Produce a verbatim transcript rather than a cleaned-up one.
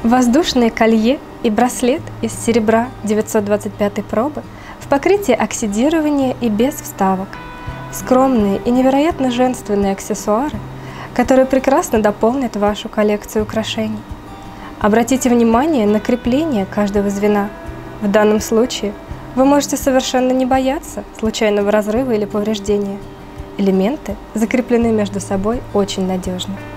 Воздушное колье и браслет из серебра девятьсот двадцать пятой пробы в покрытии оксидирования и без вставок. Скромные и невероятно женственные аксессуары, которые прекрасно дополнят вашу коллекцию украшений. Обратите внимание на крепление каждого звена. В данном случае вы можете совершенно не бояться случайного разрыва или повреждения. Элементы закреплены между собой очень надежно.